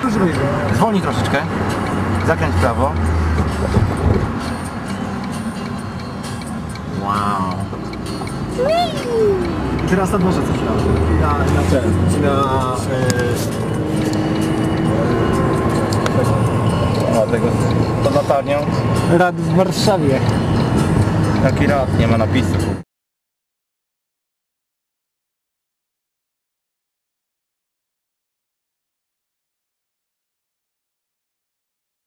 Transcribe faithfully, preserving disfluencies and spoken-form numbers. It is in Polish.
Zwolnij troszeczkę. Zakręć w prawo. Wow. I teraz na dworze coś na, na, na ten, na... O, tego, to latarnią. Rad w Warszawie. Taki rad, nie ma napisu.